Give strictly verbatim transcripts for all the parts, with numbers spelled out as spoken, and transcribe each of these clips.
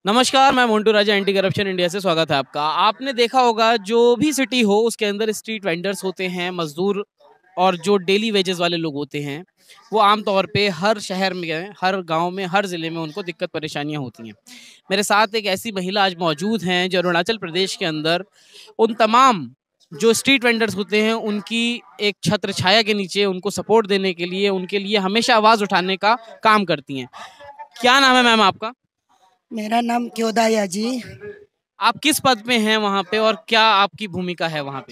नमस्कार, मैं Montu Raja anti corruption India से स्वागत है आपका। आपने देखा होगा जो भी सिटी हो उसके अंदर स्ट्रीट वेंडर्स होते हैं, मजदूर और जो डेली वेजेस वाले लोग होते हैं, वो आमतौर पे हर शहर में, हर गांव में, हर ज़िले में उनको दिक्कत परेशानियां होती हैं। मेरे साथ एक ऐसी महिला आज मौजूद हैं जो अरुणाचल प्रदेश के अंदर उन तमाम जो स्ट्रीट वेंडर्स होते हैं उनकी एक छत्र छाया के नीचे उनको सपोर्ट देने के लिए, उनके लिए हमेशा आवाज़ उठाने का काम करती हैं। क्या नाम है मैम आपका? मेरा नाम क्योदाया जी। आप किस पद पे हैं वहाँ पे और क्या आपकी भूमिका है वहाँ पे?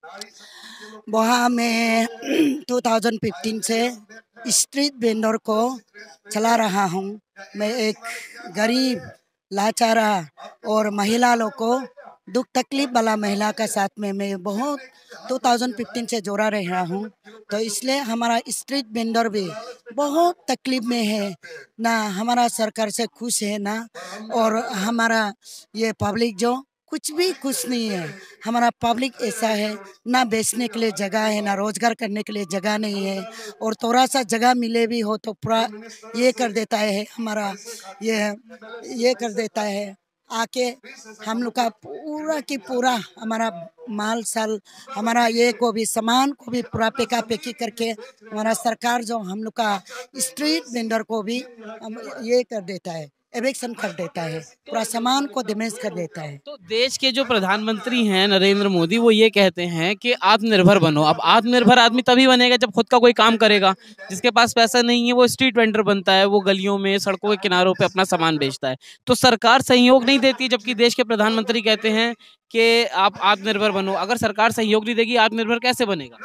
वहाँ मैं दो हज़ार पंद्रह से स्ट्रीट वेंडर को चला रहा हूँ। मैं एक गरीब, लाचारा और महिला लोग को दुख तकलीफ वाला महिला का साथ में मैं बहुत दो हज़ार पंद्रह से जोड़ा रहा हूँ। तो इसलिए हमारा स्ट्रीट वेंडर भी बहुत तकलीफ में है, ना हमारा सरकार से खुश है ना, और हमारा ये पब्लिक जो कुछ भी खुश नहीं है। हमारा पब्लिक ऐसा है, ना बेचने के लिए जगह है, ना रोजगार करने के लिए जगह नहीं है, और थोड़ा सा जगह मिले भी हो तो पूरा ये कर देता है, हमारा ये ये कर देता है आके हम लोग का पूरा की पूरा हमारा माल साल, हमारा ये को भी सामान को भी पूरा पेका पेकी करके हमारा सरकार जो हम लोग का स्ट्रीट वेंडर को भी हम ये कर देता है, एविक्शन कर देता है, पूरा सामान को डैमेज कर देता है। तो देश के जो प्रधानमंत्री हैं नरेंद्र मोदी, वो ये कहते हैं कि आत्मनिर्भर बनो। अब आत्मनिर्भर आदमी तभी बनेगा जब खुद का कोई काम करेगा। जिसके पास पैसा नहीं है वो स्ट्रीट वेंडर बनता है, वो गलियों में, सड़कों के किनारों पे अपना सामान बेचता है। तो सरकार सहयोग नहीं देती, जबकि देश के प्रधानमंत्री कहते हैं कि आप आत्मनिर्भर बनो। अगर सरकार सहयोग नहीं देगी, आत्मनिर्भर कैसे बनेगा?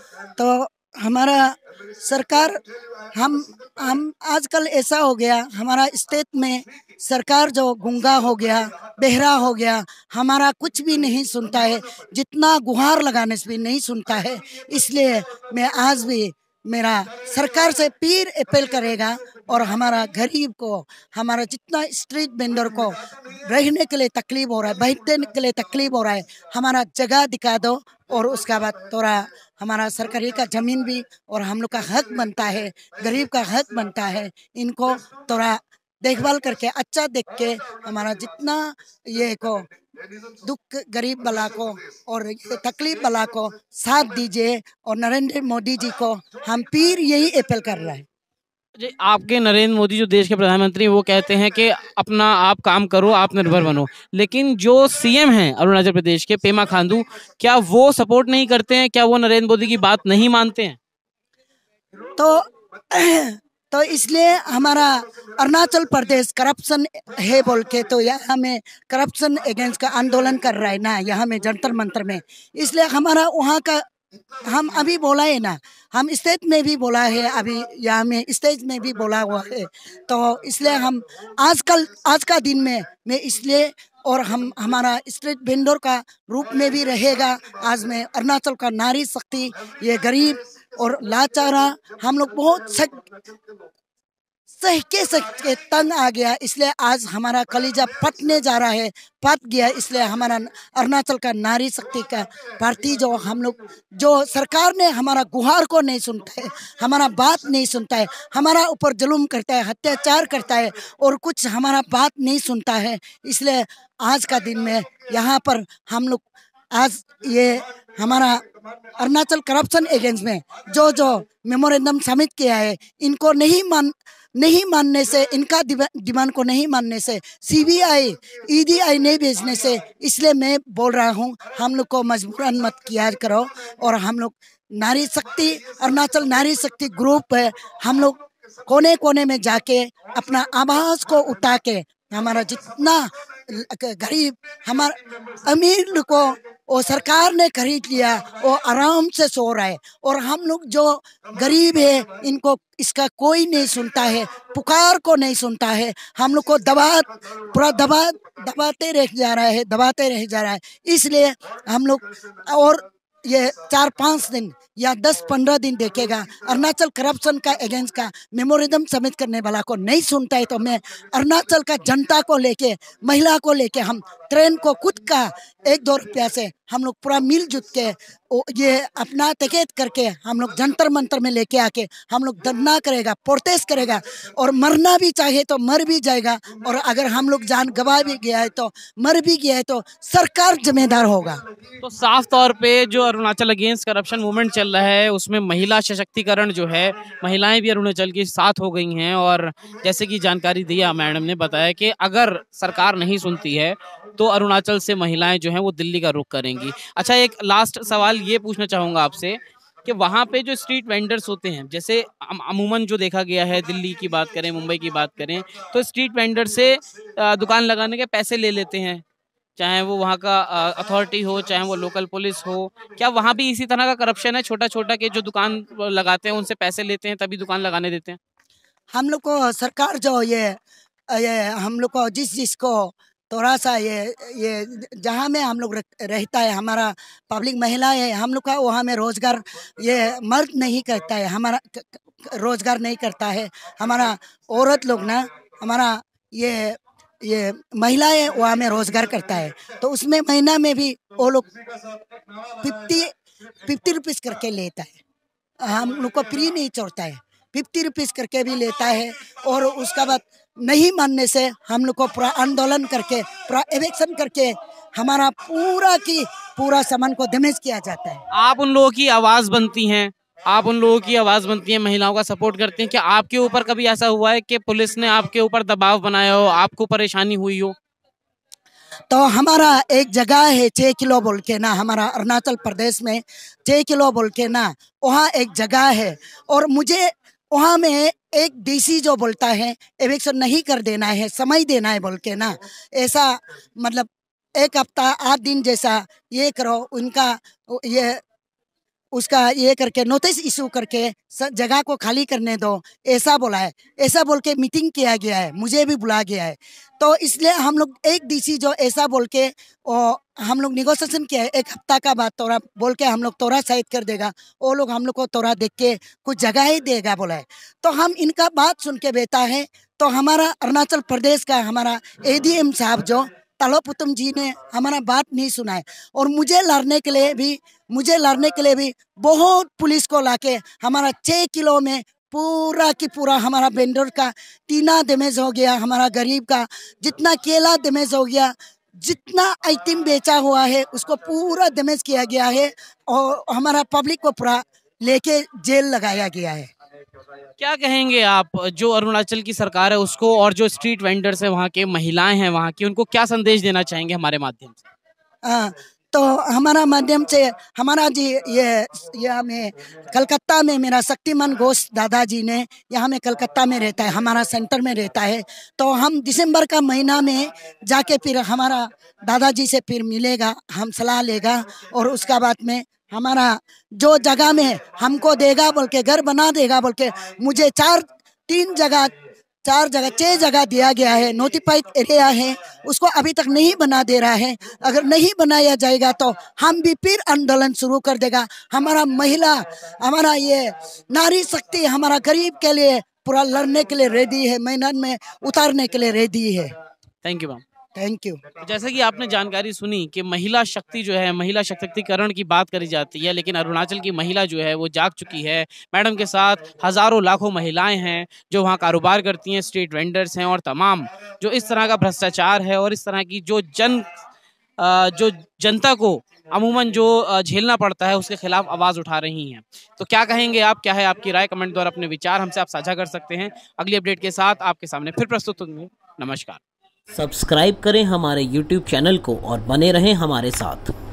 तो हमारा सरकार, हम हम आजकल ऐसा हो गया हमारा स्टेट में, सरकार जो गूंगा हो गया, बहरा हो गया, हमारा कुछ भी नहीं सुनता है, जितना गुहार लगाने से भी नहीं सुनता है। इसलिए मैं आज भी मेरा सरकार से पीर अपील करेगा, और हमारा गरीब को, हमारा जितना स्ट्रीट वेंडर को रहने के लिए तकलीफ हो रहा है, बैठने के लिए तकलीफ हो रहा है, हमारा जगह दिखा दो, और उसका बाद थोड़ा हमारा सरकारी का जमीन भी और हम लोग का हक बनता है, गरीब का हक बनता है। इनको थोड़ा देखभाल करके अच्छा देख के हमारा जितना ये को दुख गरीब वाला को और ये तकलीफ वाला को साथ दीजिए, और नरेंद्र मोदी जी को हम फिर यही अपील कर रहे हैं। जी, आपके नरेंद्र मोदी जो देश के प्रधानमंत्री हैं वो कहते हैं कि अपना आप काम करो, आत्मनिर्भर बनो। लेकिन जो सीएम हैं अरुणाचल प्रदेश के, पेमा खांडू, क्या वो सपोर्ट नहीं करते हैं? क्या वो नरेंद्र मोदी की बात नहीं मानते हैं? तो तो इसलिए हमारा अरुणाचल प्रदेश करप्शन है बोल के, तो यहाँ में करप्शन अगेंस्ट का आंदोलन कर रहा है ना, यहाँ में जंतर मंतर में। इसलिए हमारा वहाँ का हम अभी बोला है ना, हम स्टेज में भी बोला है, अभी यहाँ में स्टेज में भी बोला हुआ है। तो इसलिए हम आजकल आज का दिन में मैं इसलिए, और हम हमारा स्ट्रीट वेंडर का रूप में भी रहेगा। आज में अरुणाचल का नारी शक्ति, ये गरीब और लाचारा हम लोग बहुत सक सह के सह के तंग आ गया, इसलिए आज हमारा कलीजा फटने जा रहा है, फट गया। इसलिए हमारा अरुणाचल का नारी शक्ति का पार्टी जो हम लोग, जो सरकार ने हमारा गुहार को नहीं सुनता है, हमारा बात नहीं सुनता है, हमारा ऊपर जुल्म करता है, अत्याचार करता है, और कुछ हमारा बात नहीं सुनता है। इसलिए आज का दिन में यहाँ पर हम लोग आज ये हमारा अरुणाचल करप्शन अगेंस्ट में जो जो मेमोरेंडम सबमिट किया है, इनको नहीं मान नहीं मानने से, इनका डिमांड को नहीं मानने से, सीबीआई ईडीआई नहीं भेजने से, इसलिए मैं बोल रहा हूँ हम लोग को मजबूरन मत किया करो। और हम लोग नारी शक्ति, अरुणाचल नारी शक्ति ग्रुप है, हम लोग कोने कोने में जाके अपना आवाज को उठा के हमारा जितना गरीब, हमारा अमीर को वो सरकार ने खरीद लिया, वो आराम से सो रहा है, और हम लोग जो गरीब है इनको इसका कोई नहीं सुनता है, पुकार को नहीं सुनता है। हम लोग को दबा पूरा दबा दबाते रह जा रहा है, दबाते रह जा रहा है। इसलिए हम लोग और ये चार पाँच दिन या दस पंद्रह दिन देखेगा, अरुणाचल करप्शन का अगेंस्ट का मेमोरेंडम सबमिट करने वाला को नहीं सुनता है, तो मैं अरुणाचल का जनता को लेके, महिला को लेके हम ट्रेन को खुद का एक दो रुपया से हम लोग पूरा मिलजुल के ये अपना तकेत करके हम लोग जंतर मंतर में लेके आके हम लोग धरना करेगा, प्रोटेस्ट करेगा और मरना भी चाहे तो मर भी जाएगा। और अगर हम लोग जान गवा भी गया है तो मर भी गया है तो सरकार जिम्मेदार होगा। तो साफ तौर पे जो अरुणाचल अगेंस्ट करप्शन मूवमेंट चल रहा है उसमें महिला सशक्तिकरण जो है, महिलाएं भी अरुणाचल के साथ हो गई हैं। और जैसे कि जानकारी दिया मैडम ने बताया कि अगर सरकार नहीं सुनती है तो अरुणाचल से महिलाएं जो हैं वो दिल्ली का रुख करेंगी। अच्छा, एक लास्ट सवाल ये पूछना चाहूँगा आपसे कि वहाँ पे जो स्ट्रीट वेंडर्स होते हैं, जैसे अमूमन जो देखा गया है, दिल्ली की बात करें, मुंबई की बात करें, तो स्ट्रीट वेंडर से दुकान लगाने के पैसे ले लेते हैं, चाहे वो वहाँ का अथॉरिटी हो, चाहे वो लोकल पुलिस हो। क्या वहाँ भी इसी तरह का करप्शन है? छोटा छोटा के जो दुकान लगाते हैं उनसे पैसे लेते हैं तभी दुकान लगाने देते हैं? हम लोग को सरकार जो ये ये हम लोग को जिस जिसको थोड़ा सा ये ये जहाँ में हम लोग रहता है, हमारा पब्लिक महिला है, हम लोग का वहाँ में रोजगार ये मर्द नहीं करता है, हमारा रोजगार नहीं करता है। हमारा औरत लोग ना, हमारा ये ये महिलाएं वहाँ में रोजगार करता है। तो उसमें महीना में भी वो लोग फिफ्टी फिफ्टी रुपीज़ करके लेता है। हम लोग को फ्री नहीं छोड़ता है, फिफ्टी रुपीज़ करके भी लेता है। और उसका बाद नहीं मानने से हम लोग को पूरा आंदोलन करके, पूरा एविक्शन करके हमारा पूरा की पूरा सामान को डैमेज किया जाता है। आप उन लोगों की आवाज़ बनती हैं, आप उन लोगों की आवाज़ बनती हैं, महिलाओं का सपोर्ट करती हैं। क्या आपके ऊपर कभी ऐसा हुआ है कि पुलिस ने आपके ऊपर दबाव बनाया हो, आपको परेशानी हुई हो? तो हमारा एक जगह है छः किलो बोल के ना, हमारा अरुणाचल प्रदेश में छः किलो बोल के ना, वहाँ एक जगह है। और मुझे वहाँ में एक डीसी जो बोलता है एविक्शन नहीं कर देना है, समय देना है बोल के ना, ऐसा मतलब एक हफ्ता आठ दिन जैसा ये करो, उनका ये उसका ये करके नोटिस इशू करके जगह को खाली करने दो, ऐसा बोला है। ऐसा बोल के मीटिंग किया गया है, मुझे भी बुलाया गया है। तो इसलिए हम लोग एक डीसी जो ऐसा बोल के और हम लोग निगोशिएशन किया है, एक हफ्ता का बाद तोरा बोल के हम लोग तोरा साइड कर देगा, वो लोग हम लोग को तोरा देख के कुछ जगह ही देगा बोला है। तो हम इनका बात सुन के बेटा है, तो हमारा अरुणाचल प्रदेश का हमारा एडीएम साहब जो तालोपुतम जी ने हमारा बात नहीं सुना है। और मुझे लड़ने के लिए भी मुझे लड़ने के लिए भी बहुत पुलिस को लाके हमारा छः किलो में पूरा की पूरा हमारा वेंडर का टीना डैमेज हो गया, हमारा गरीब का जितना केला डैमेज हो गया, जितना आइटम बेचा हुआ है उसको पूरा डैमेज किया गया है। और हमारा पब्लिक को पूरा लेके जेल लगाया गया है। क्या कहेंगे आप जो अरुणाचल की सरकार है उसको, और जो स्ट्रीट वेंडर्स है वहाँ के, महिलाएं हैं वहाँ की, उनको क्या संदेश देना चाहेंगे हमारे माध्यम से? हाँ, तो हमारा माध्यम से हमारा जी ये ये हमें कलकत्ता में मेरा शक्तिमान घोष दादाजी ने, यहाँ में कलकत्ता में रहता है, हमारा सेंटर में रहता है। तो हम दिसंबर का महीना में जाके फिर हमारा दादाजी से फिर मिलेगा, हम सलाह लेगा और उसका बाद में हमारा जो जगह में हमको देगा बोल के, घर बना देगा बोल के, मुझे चार तीन जगह चार जगह छह जगह दिया गया है, नोटिफाइड एरिया है, उसको अभी तक नहीं बना दे रहा है। अगर नहीं बनाया जाएगा तो हम भी फिर आंदोलन शुरू कर देगा। हमारा महिला, हमारा ये नारी शक्ति हमारा गरीब के लिए पूरा लड़ने के लिए रेडी है, मैदान में उतारने के लिए रेडी है। Thank you ma'am. Thank you. जैसे कि आपने जानकारी सुनी कि महिला शक्ति जो है, महिला सशक्तिकरण की बात करी जाती है, लेकिन अरुणाचल की महिला जो है वो जाग चुकी है। मैडम के साथ हजारों लाखों महिलाएं हैं जो वहाँ कारोबार करती हैं, स्ट्रीट वेंडर्स हैं, और तमाम जो इस तरह का भ्रष्टाचार है और इस तरह की जो जन जो जनता को अमूमन जो झेलना पड़ता है उसके खिलाफ आवाज उठा रही हैं। तो क्या कहेंगे आप, क्या है आपकी राय? कमेंट द्वारा अपने विचार हमसे आप साझा कर सकते हैं। अगली अपडेट के साथ आपके सामने फिर प्रस्तुत होंगे। नमस्कार। सब्सक्राइब करें हमारे यूट्यूब चैनल को और बने रहें हमारे साथ।